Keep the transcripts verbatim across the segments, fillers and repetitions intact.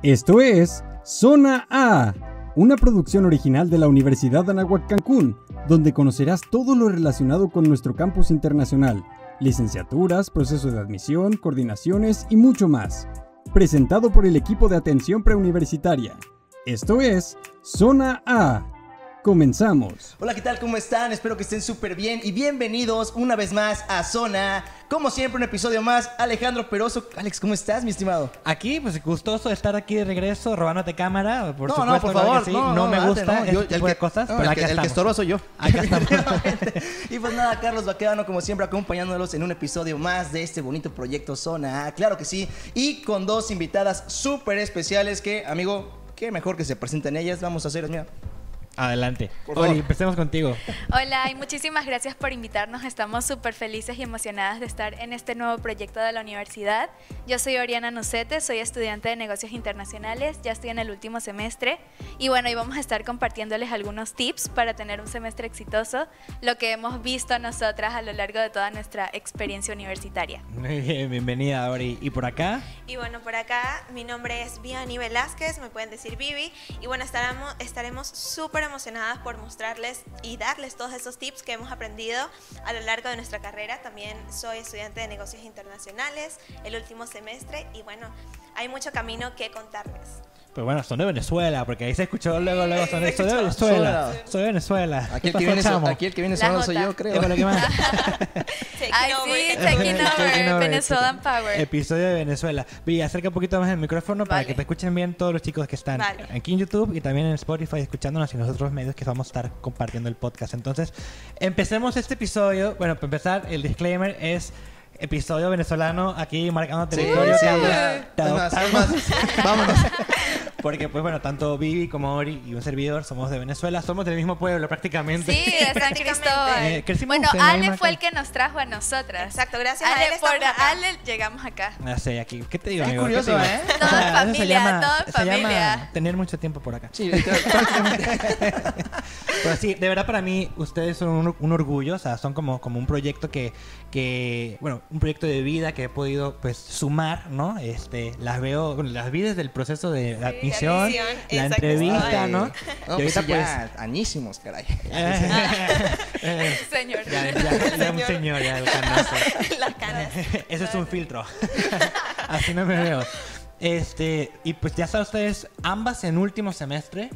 Esto es Zona A, una producción original de la Universidad Anáhuac Cancún, donde conocerás todo lo relacionado con nuestro campus internacional, licenciaturas, procesos de admisión, coordinaciones y mucho más. Presentado por el equipo de atención preuniversitaria. Esto es Zona A. Comenzamos. Hola, ¿qué tal? ¿Cómo están? Espero que estén súper bien y bienvenidos una vez más a Zona. Como siempre, un episodio más. Alejandro Peroso. Alex, ¿cómo estás, mi estimado? Aquí, pues gustoso de estar aquí de regreso, robándote cámara. Por no, supuesto, no, por favor. sí. No, no, no me date, gusta no. ese Yo, tipo el de que, cosas, no, pero el acá que, el estamos. que estorba soy yo. Acá estamos. Y pues nada, Carlos Baquedano, como siempre, acompañándolos en un episodio más de este bonito proyecto Zona A. Claro que sí. Y con dos invitadas súper especiales que, amigo, qué mejor que se presenten ellas. Vamos a hacer, mira. Adelante. Por Oli, favor. empecemos contigo. Hola y muchísimas gracias por invitarnos. Estamos súper felices y emocionadas de estar en este nuevo proyecto de la universidad. Yo soy Oriana Nucete, soy estudiante de negocios internacionales, ya estoy en el último semestre y bueno, hoy vamos a estar compartiéndoles algunos tips para tener un semestre exitoso, lo que hemos visto nosotras a lo largo de toda nuestra experiencia universitaria. Muy bien, bienvenida, Ori. ¿Y por acá? Y bueno, por acá mi nombre es Viani Velázquez, me pueden decir Vivi. Y bueno, estaremos estaremos súper emocionadas por mostrarles y darles todos esos tips que hemos aprendido a lo largo de nuestra carrera. También soy estudiante de negocios internacionales, el último semestre, y bueno, hay mucho camino que contarles. Pues bueno, son de Venezuela, porque ahí se escuchó luego, luego, son de, soy de Venezuela. Soy de Venezuela. Aquí el que viene, so, aquí el que viene sonando soy yo, creo. Ay, sí, taking over, Venezuelan Power. Episodio de Venezuela. Vi, acerca un poquito más el micrófono para Vale. que te escuchen bien todos los chicos que están Vale. aquí en YouTube y también en Spotify escuchándonos y en los otros medios que vamos a estar compartiendo el podcast. Entonces, empecemos este episodio. Bueno, para empezar, el disclaimer es episodio venezolano aquí marcando territorio. Sí, que sí, habla- te es más, adoptamos. es más, vámonos. Porque, pues bueno, tanto Vivi como Ori y un servidor somos de Venezuela, somos del mismo pueblo prácticamente. Sí, de San Cristóbal. Eh, crecimos Bueno, en la Ale misma fue ca- el que nos trajo a nosotras. Exacto, gracias a Ale, él estamos por acá. Ale llegamos acá. No sé, aquí. ¿Qué te digo, Es amigo? ¿Qué curioso, te digo? ¿eh? Todo en eso se familia, llama- todo en se familia. llama tener mucho tiempo por acá. Sí, prácticamente. Pero sí, de verdad para mí ustedes son un, un orgullo, o sea, son como, como un proyecto que, que, bueno, un proyecto de vida que he podido pues sumar, ¿no? Este, las veo, bueno, las vi desde el proceso de la admisión, admisión, la exacto. entrevista, Ay, ¿no? No, Y pues ahorita sí, ya, añísimos, caray. Eh, Señor. ya, ya, ya un señor, ya el canazo. Las canas. Ese es un filtro. Así no me veo. Este, y pues ya están ustedes ambas en último semestre.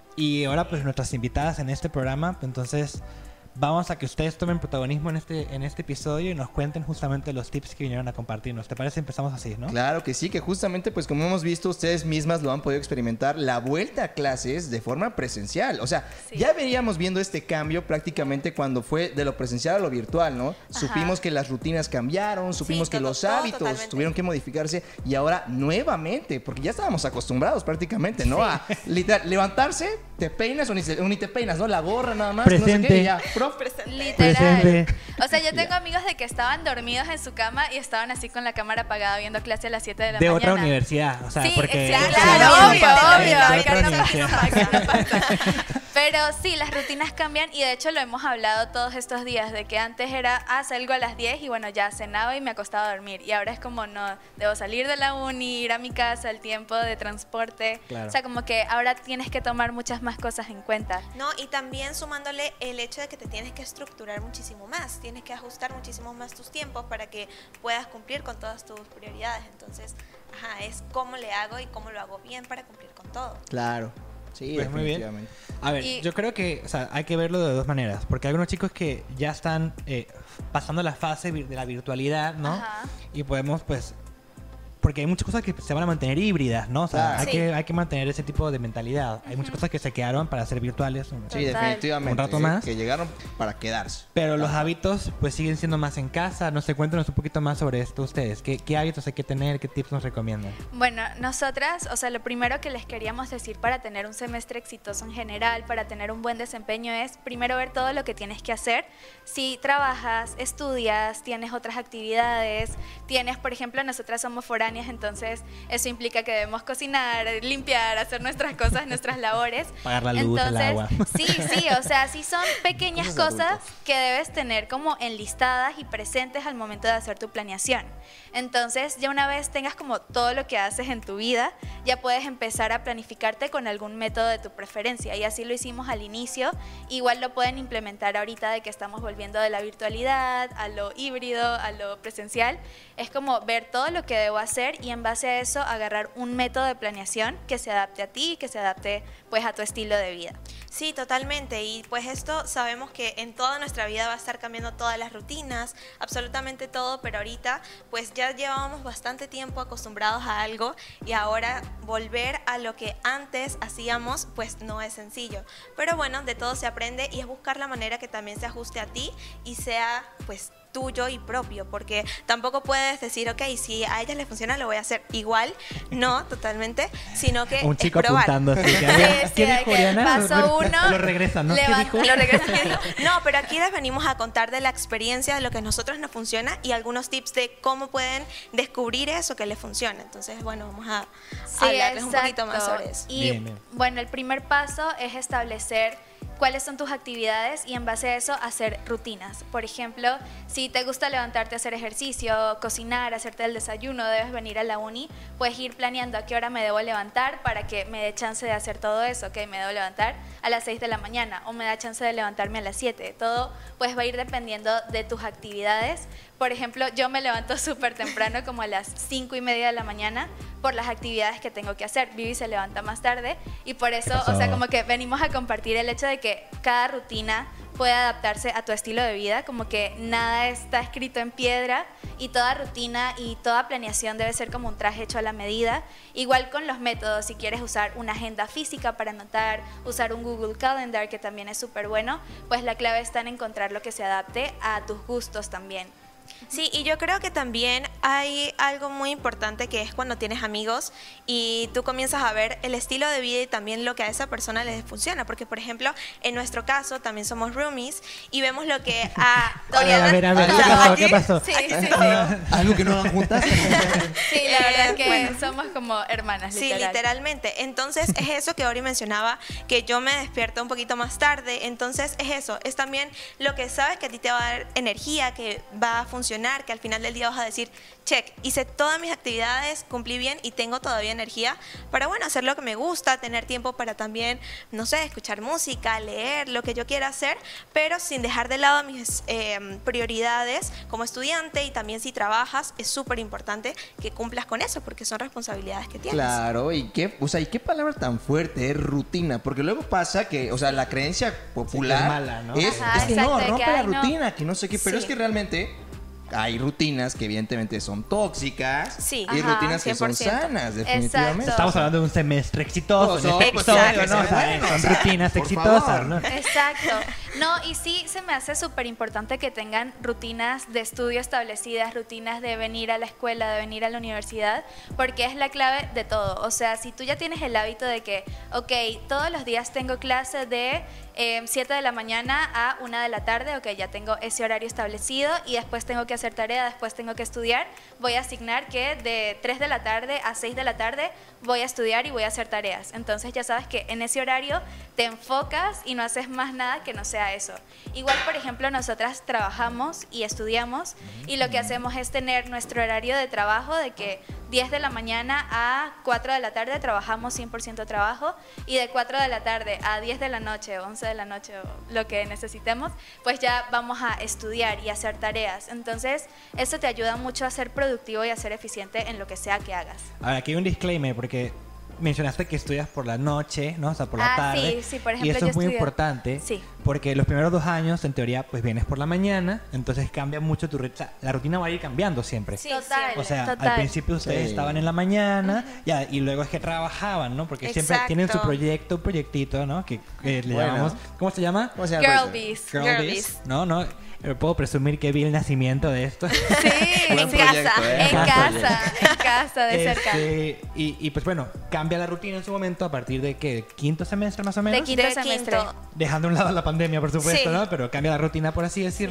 Y ahora pues nuestras invitadas en este programa. Entonces vamos a que ustedes tomen protagonismo en este, en este episodio y nos cuenten justamente los tips que vinieron a compartirnos. ¿Te parece? Empezamos así, ¿no? Claro que sí, que justamente pues como hemos visto, ustedes mismas lo han podido experimentar, la vuelta a clases de forma presencial. O sea, Sí. ya veníamos viendo este cambio prácticamente cuando fue de lo presencial a lo virtual, ¿no? Supimos que las rutinas cambiaron, supimos que todo, los todo hábitos totalmente. tuvieron que modificarse y ahora nuevamente, porque ya estábamos acostumbrados prácticamente, ¿no? A literal, levantarse, te peinas o ni, se- o ni te peinas, ¿no? La gorra nada más, no sé Presente. qué, y ya, profe. Literal. Presente. O sea, yo tengo amigos de que estaban dormidos en su cama y estaban así con la cámara apagada viendo clase a las siete de la De mañana. otra universidad. O sea, Sí, porque... sí, Sí, claro, sí, obvio, sí, obvio, de acá otra no universidad. pasa, acá no pasa. Pero sí, las rutinas cambian y de hecho lo hemos hablado todos estos días, de que antes era, ah, salgo a las diez y bueno, ya cenaba y me acostaba a dormir. Y ahora es como, no, debo salir de la uni, ir a mi casa, el tiempo de transporte. Claro. O sea, como que ahora tienes que tomar muchas más cosas en cuenta. No, y también sumándole el hecho de que te tienes que estructurar muchísimo más, tienes que ajustar muchísimo más tus tiempos para que puedas cumplir con todas tus prioridades. Entonces, ajá, es cómo le hago y cómo lo hago bien para cumplir con todo. Claro, sí, Pues muy bien. definitivamente. A ver, Y- yo creo que, o sea, hay que verlo de dos maneras, porque hay algunos chicos que ya están eh, pasando la fase vir- de la virtualidad, ¿no? Ajá. Y podemos, pues, porque hay muchas cosas que se van a mantener híbridas, ¿no? O sea, Claro. hay, Sí. que, hay que mantener ese tipo de mentalidad. Hay muchas cosas que se quedaron para ser virtuales. Sí, Total. definitivamente. Un rato eh, más. Que llegaron para quedarse. Pero los hábitos, pues, siguen siendo más en casa. No sé, cuéntanos un poquito más sobre esto ustedes. ¿Qué, qué hábitos hay que tener? ¿Qué tips nos recomiendan? Bueno, nosotras, o sea, lo primero que les queríamos decir para tener un semestre exitoso en general, para tener un buen desempeño es primero ver todo lo que tienes que hacer. Si trabajas, estudias, tienes otras actividades, tienes, por ejemplo, nosotras somos foráneas simultáneas, entonces eso implica que debemos cocinar, limpiar, hacer nuestras cosas, nuestras labores. Pagar la luz, entonces, el agua. Sí, sí, o sea, sí son pequeñas Cosas cosas adultas. que debes tener como enlistadas y presentes al momento de hacer tu planeación. Entonces, ya una vez tengas como todo lo que haces en tu vida, ya puedes empezar a planificarte con algún método de tu preferencia. Y así lo hicimos al inicio. Igual lo pueden implementar ahorita de que estamos volviendo de la virtualidad a lo híbrido, a lo presencial. Es como ver todo lo que debo hacer y en base a eso agarrar un método de planeación que se adapte a ti, que se adapte pues a tu estilo de vida. Sí, totalmente. Y pues esto sabemos que en toda nuestra vida va a estar cambiando todas las rutinas, absolutamente todo, pero ahorita pues ya llevábamos bastante tiempo acostumbrados a algo y ahora volver a lo que antes hacíamos pues no es sencillo. Pero bueno, de todo se aprende y es buscar la manera que también se ajuste a ti y sea pues tuyo y propio, porque tampoco puedes decir, ok, si a ella le funciona lo voy a hacer igual, no, totalmente, sino que Un chico es probar. apuntando así. que, a Sí, ver, sí, ¿Qué de dijo que Oriana? paso Lo- uno, Lo regresa, ¿no? ¿Qué levanta- dijo? Lo regreso, ¿qué dijo? No, pero aquí les venimos a contar de la experiencia, de lo que a nosotros nos funciona y algunos tips de cómo pueden descubrir eso que les funciona. Entonces, bueno, vamos a Sí, hablarles un poquito más exacto. sobre eso. Y Bien, bien. bueno, el primer paso es establecer cuáles son tus actividades y en base a eso hacer rutinas. Por ejemplo, si te gusta levantarte a hacer ejercicio, cocinar, hacerte el desayuno, debes venir a la uni, puedes ir planeando a qué hora me debo levantar para que me dé chance de hacer todo eso, que me debo levantar a las seis de la mañana o me da chance de levantarme a las siete. Todo pues va a ir dependiendo de tus actividades. Por ejemplo, yo me levanto súper temprano, como a las cinco y media de la mañana, por las actividades que tengo que hacer. Vivi se levanta más tarde y por eso, pasó? o sea, como que venimos a compartir el hecho de que cada rutina puede adaptarse a tu estilo de vida, como que nada está escrito en piedra y toda rutina y toda planeación debe ser como un traje hecho a la medida. Igual con los métodos, si quieres usar una agenda física para anotar, usar un Google Calendar, que también es súper bueno, pues la clave está en encontrar lo que se adapte a tus gustos también. Sí, y yo creo que también hay algo muy importante que es cuando tienes amigos y tú comienzas a ver el estilo de vida y también lo que a esa persona le funciona. Porque, por ejemplo, en nuestro caso también somos roomies y vemos lo que a A ver, a ver, a ver, ¿qué O sea, pasó? aquí- ¿Qué pasó? Sí, sí, sí. ¿Algo que no hagan juntas? Sí, la verdad es que Bueno. somos como hermanas, Sí, literal. literalmente. Entonces es eso que Ori mencionaba, que yo me despierto un poquito más tarde. Entonces es eso, es también lo que sabes que a ti te va a dar energía, que va a funcionar, que al final del día vas a decir, check, hice todas mis actividades, cumplí bien y tengo todavía energía para, bueno, hacer lo que me gusta, tener tiempo para también, no sé, escuchar música, leer, lo que yo quiera hacer, pero sin dejar de lado mis eh, prioridades como estudiante y también si trabajas, es súper importante que cumplas con eso porque son responsabilidades que tienes. Claro, y qué, o sea, y qué palabra tan fuerte es rutina, porque luego pasa que, o sea, la creencia popular Sí, que es mala, ¿no? es, Ajá, es que no, exacto, de rompe que, la ay, no. rutina, que no sé qué, pero Sí. es que realmente hay rutinas que evidentemente son tóxicas Sí. y Ajá, rutinas que son cien por ciento. sanas, definitivamente. Exacto. Estamos hablando de un semestre exitoso. Oso, en este pues, episodio, exacto, ¿no? O sea, bueno, son o sea, rutinas por exitosas, favor. ¿no? Exacto. No, y sí se me hace súper importante que tengan rutinas de estudio establecidas, rutinas de venir a la escuela, de venir a la universidad, porque es la clave de todo. O sea, si tú ya tienes el hábito de que, ok, todos los días tengo clase de eh, siete de la mañana a una de la tarde, ok, ya tengo ese horario establecido y después tengo que hacer tarea, después tengo que estudiar, voy a asignar que de tres de la tarde a seis de la tarde voy a estudiar y voy a hacer tareas. Entonces ya sabes que en ese horario te enfocas y no haces más nada que no sea eso. Igual, por ejemplo, nosotras trabajamos y estudiamos y lo que hacemos es tener nuestro horario de trabajo de que diez de la mañana a cuatro de la tarde trabajamos cien por ciento trabajo y de cuatro de la tarde a diez de la noche, once de la noche o lo que necesitemos, pues ya vamos a estudiar y hacer tareas. Entonces, eso te ayuda mucho a ser productivo y a ser eficiente en lo que sea que hagas. Ahora, aquí hay un disclaimer porque mencionaste que estudias por la noche, ¿no? O sea, por la Ah, tarde. sí, sí, por y ejemplo, eso yo es muy estudio- importante Sí. porque los primeros dos años, en teoría, pues vienes por la mañana, entonces cambia mucho tu rutina. La rutina va a ir cambiando siempre. Sí, Total. siempre. O sea, Total. al principio ustedes Sí. estaban en la mañana ya, y luego es que trabajaban, ¿no? Porque siempre tienen su Exacto. proyecto, un proyectito, ¿no? Que, que le Bueno. llamamos, ¿cómo se llama? ¿Cómo se llama? Girl el proyecto? bees. Girl Girl Bees, Bees. ¿no? No, eh, puedo presumir que vi el nacimiento de esto. Sí, Buen en proyecto, casa, ¿eh? en Buen casa, en casa, de cerca. Este, y, y pues bueno, cambia la rutina en su momento a partir de que quinto semestre más o menos. De quinto De semestre. quinto. Dejando a un lado la pandemia, por supuesto, Sí. ¿no? Pero cambia la rutina, por así decirlo.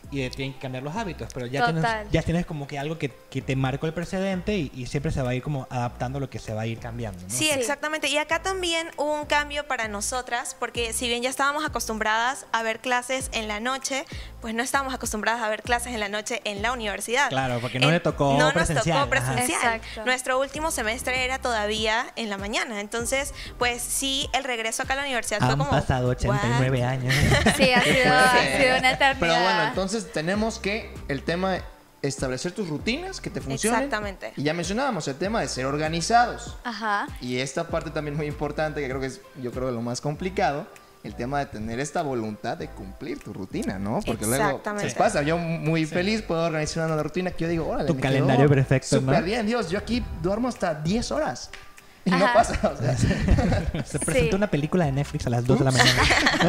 y de- tienen que cambiar los hábitos, pero ya Total. tienes, ya tienes como que algo que, que te marcó el precedente y, y siempre se va a ir como adaptando a lo que se va a ir cambiando, ¿no? Sí, exactamente. Y acá también hubo un cambio para nosotras, porque si bien ya estábamos acostumbradas a ver clases en la noche, pues no estábamos acostumbradas a ver clases en la noche en la universidad. Claro, porque no En- le tocó no presencial, nos tocó ajá. presencial. Exacto. Nuestro último semestre era todavía en la mañana. Entonces, pues sí, el regreso acá a la universidad fue Han como... pasado ochenta y nueve "What?". años. Sí, ha sido, ha fuerte. sido una eternidad. Pero bueno, entonces tenemos que el tema de establecer tus rutinas que te funcionen. Exactamente. Y ya mencionábamos el tema de ser organizados. Ajá. Y esta parte también muy importante, que creo que es, yo creo, lo más complicado, el tema de tener esta voluntad de cumplir tu rutina, ¿no? Porque luego Exactamente. se pasa. Yo muy feliz puedo organizar una rutina que yo digo, órale, Tu me calendario quedó perfecto, ¿no? súper bien, Dios, yo aquí duermo hasta diez horas. Y no Ajá. pasa, o sea. Se presentó Sí. una película de Netflix a las dos de la mañana.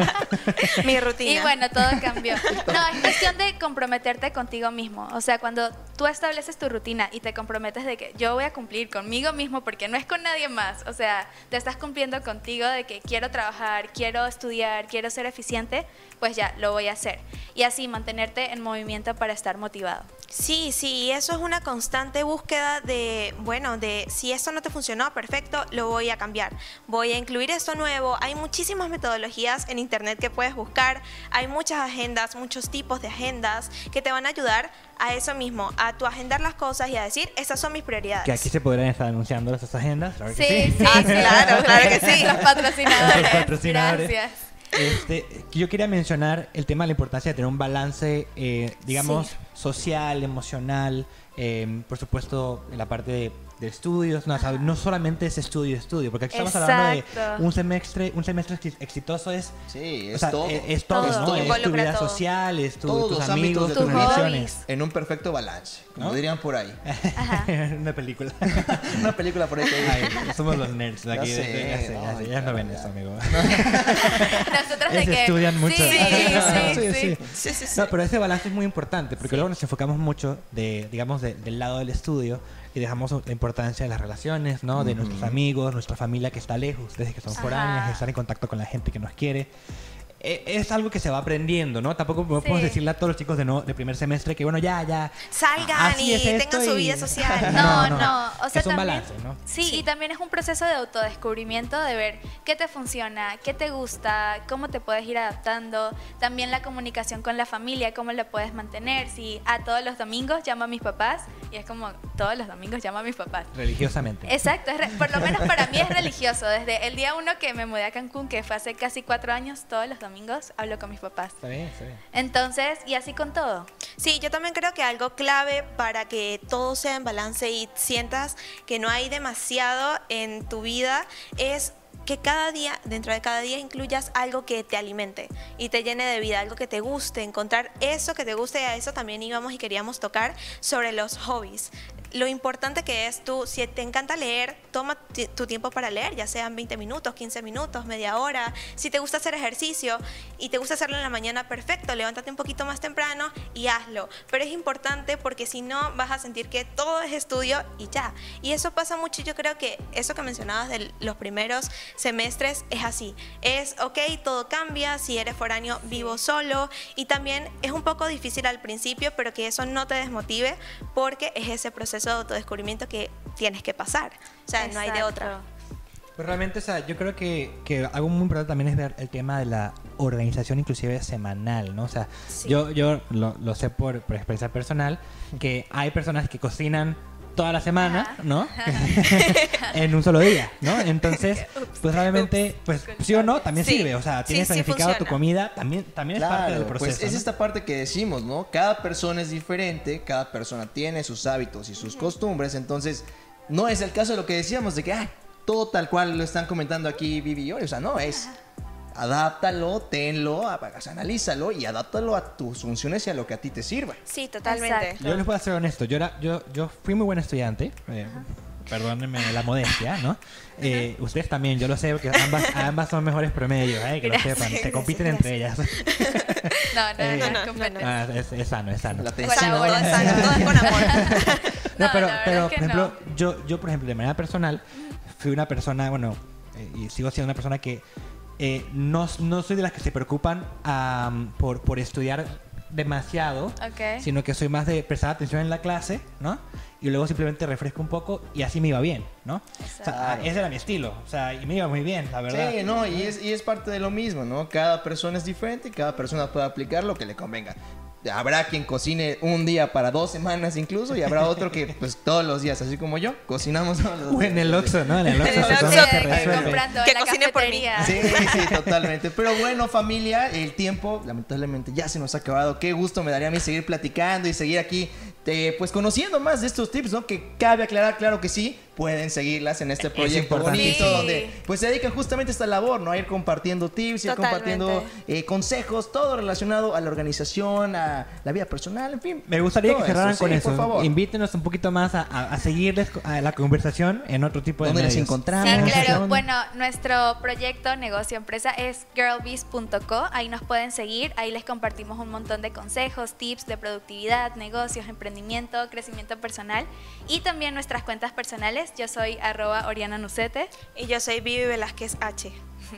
Mi rutina. Y bueno, todo cambió. No, es cuestión de comprometerte contigo mismo. O sea, cuando tú estableces tu rutina y te comprometes de que yo voy a cumplir conmigo mismo porque no es con nadie más. O sea, te estás cumpliendo contigo de que quiero trabajar, quiero estudiar, quiero ser eficiente, pues ya, lo voy a hacer. Y así mantenerte en movimiento para estar motivado. Sí, sí, y eso es una constante búsqueda de, bueno, de si esto no te funcionó, perfecto, lo voy a cambiar. Voy a incluir esto nuevo. Hay muchísimas metodologías en internet que puedes buscar. Hay muchas agendas, muchos tipos de agendas que te van a ayudar a eso mismo, a tu agendar las cosas y a decir, estas son mis prioridades. Que aquí se podrían estar anunciando esas agendas, claro que Sí, sí. sí, Ah, sí. claro, claro que sí. Los patrocinadores. Los patrocinadores. Gracias. Este, yo quería mencionar el tema de la importancia de tener un balance, eh, digamos, Sí. social, emocional, eh, por supuesto, en la parte de, de estudios, no, o sea, no solamente es estudio, estudio, porque aquí estamos hablando Exacto. de un semestre, un semestre exi- exitoso es, Sí, o es sea, todo. es, es todo, Todo. ¿no? Es tu Involucra vida todo. social, es tu- Todos tus los amigos, ámbitos de tus tu vida. relaciones. En un perfecto balance, como ¿No? dirían por ahí. Ajá. Una película. Una película por ahí que Ay, somos los nerds de aquí. Ya Ya sé, sé, ya sé, ya no, sé, ya no ven ya. eso, amigo. Nosotros de Ellos que... estudian mucho. Sí, Ah, sí, sí. sí. Sí, sí, sí. No, pero ese balance es muy importante porque luego nos enfocamos mucho de, digamos, de- del lado del estudio y dejamos la importancia de las relaciones, ¿no? De nuestros amigos, nuestra familia que está lejos, ustedes que son Ajá. foráneas, estar en contacto con la gente que nos quiere. E- Es algo que se va aprendiendo, ¿no? Tampoco podemos Sí. decirle a todos los chicos de, no, de primer semestre que, bueno, ya, ya. Salgan así y es esto tengan su y- vida social. No, no, o sea, es un también- balance, ¿no? Sí, Sí. y también es un proceso de autodescubrimiento de ver qué te funciona, qué te gusta, cómo te puedes ir adaptando. También la comunicación con la familia, cómo la puedes mantener. Si a todos los domingos llamo a mis papás, y es como todos los domingos llamo a mis papás. Religiosamente. Exacto, es re- por lo menos para mí es religioso. Desde el día uno que me mudé a Cancún, que fue hace casi cuatro años, todos los domingos hablo con mis papás. Está bien, está bien. Entonces, y así con todo. Sí, yo también creo que algo clave para que todo sea en balance y sientas que no hay demasiado en tu vida es que cada día, dentro de cada día, incluyas algo que te alimente y te llene de vida, algo que te guste, encontrar eso que te guste. Y a eso también íbamos y queríamos tocar sobre los hobbies. Lo importante que es tú, si te encanta leer, toma ti- tu tiempo para leer, ya sean veinte minutos, quince minutos, media hora. Si te gusta hacer ejercicio y te gusta hacerlo en la mañana, perfecto, levántate un poquito más temprano y hazlo. Pero es importante porque si no vas a sentir que todo es estudio y ya. Y eso pasa mucho y yo creo que eso que mencionabas de los primeros semestres es así. Es, ok, todo cambia, si eres foráneo, vivo solo. Y también es un poco difícil al principio, pero que eso no te desmotive porque es ese proceso de autodescubrimiento que tienes que pasar. O sea, no hay de otra. Exacto. Pues realmente, o sea, yo creo que, que algo muy importante también es ver el tema de la organización inclusive semanal, ¿no? O sea, Sí. yo, yo lo, lo sé por, por experiencia personal, que hay personas que cocinan toda la semana, Ajá. ¿no? En un solo día, ¿no? Entonces, pues realmente, pues sí o no, también Sí. sirve. O sea, Sí, tienes sí planificado tu funciona. comida, también, también es parte del proceso. pues es ¿no? esta parte que decimos, ¿no? Cada persona es diferente, cada persona tiene sus hábitos y sus costumbres, entonces no es el caso de lo que decíamos de que ah, todo tal cual lo están comentando aquí Vivi y Ori, o sea, no es. Adáptalo, tenlo, a- o sea, analízalo y adáptalo a tus funciones y a lo que a ti te sirva. Sí, totalmente. Exacto. Yo les voy a ser honesto, yo era, yo, yo fui muy buen estudiante, eh, perdónenme la modestia, ¿no? Eh, ustedes también, yo lo sé, porque ambas, ambas son mejores promedios, eh, que Gracias, lo sepan, se gracias, compiten gracias. entre ellas. No, no, Eh, no, no, no, competencia. Ah, es, es sano, es sano. La Todo tensión. es sano, todo es con amor. No, No, pero, la verdad pero es que por ejemplo, no. yo, yo, por ejemplo, de manera personal, fui una persona, bueno, eh, y sigo siendo una persona que eh, no, no soy de las que se preocupan am, por, por estudiar demasiado, Ok. sino que soy más de prestar atención en la clase, ¿no? Y luego simplemente refresco un poco y así me iba bien, ¿no? O sea, Claro. ese era mi estilo, o sea, y me iba muy bien, la verdad. Sí, no, y es, y es parte de lo mismo, ¿no? Cada persona es diferente y cada persona puede aplicar lo que le convenga. Habrá quien cocine un día para dos semanas incluso y habrá otro que pues todos los días, así como yo, cocinamos todos los O días. en el Oxxo, ¿no? En el Oxxo En el se Oxxo, come, se que resuelve. comprando Que en la cocine por mí. cafetería. Sí, sí, totalmente. Pero bueno, familia, el tiempo lamentablemente ya se nos ha acabado. Qué gusto me daría a mí seguir platicando y seguir aquí, eh, pues conociendo más de estos tips, ¿no? Que cabe aclarar, claro que sí, pueden seguirlas en este proyecto importante. bonito Sí. donde pues se dedican justamente a esta labor, ¿no? A ir compartiendo tips, ir Totalmente. compartiendo eh, consejos, todo relacionado a la organización, a la vida personal, en fin. Me gustaría todo que cerraran eso, con sí, eso. por favor. Invítenos un poquito más a, a- a seguirles a la conversación en otro tipo de ¿Dónde les medios. encontramos? Sí, ¿Qué claro. onda? Bueno, nuestro proyecto negocio empresa es girlbiz punto co. Ahí nos pueden seguir. Ahí les compartimos un montón de consejos, tips de productividad, negocios, emprendimiento, crecimiento personal y también nuestras cuentas personales. Yo soy arroba Oriana Nucete Y yo soy Vivi Velázquez H.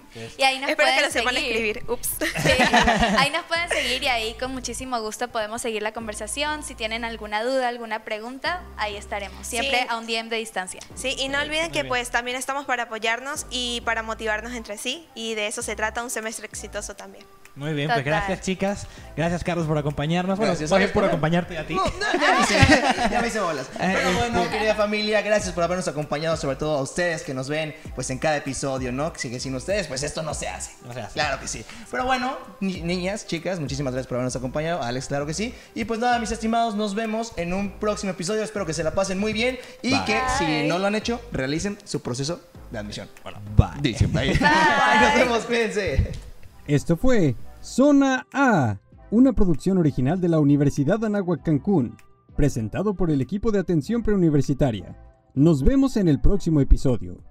y ahí nos Espero que pueden lo sepan seguir. escribir. Ups. Sí, ahí nos pueden seguir y ahí con muchísimo gusto podemos seguir la conversación. Si tienen alguna duda, alguna pregunta, ahí estaremos. Siempre Sí. a un D M de distancia. Sí, y no olviden que bien. pues también estamos para apoyarnos y para motivarnos entre sí. Y de eso se trata un semestre exitoso también. Muy bien, pues Total. gracias chicas. Gracias Carlos por acompañarnos. Bueno, Gracias, más bien Alex, por por- acompañarte a ti. No, no, ya me hice, ya me hice bolas. Pero bueno, querida familia, gracias por habernos acompañado, sobre todo a ustedes que nos ven pues en cada episodio, ¿no? Que sin ustedes, pues esto no se hace. No se hace. Claro que sí. Pero bueno, ni- niñas, chicas, muchísimas gracias por habernos acompañado. Alex, claro que sí. Y pues nada, mis estimados, nos vemos en un próximo episodio. Espero que se la pasen muy bien y Bye. que si Bye. no lo han hecho, realicen su proceso de admisión. Bueno, Bye. dicen, bye. Bye, nos vemos, cuídense. Esto fue Zona A, una producción original de la Universidad Anáhuac Cancún, presentado por el equipo de atención preuniversitaria. Nos vemos en el próximo episodio.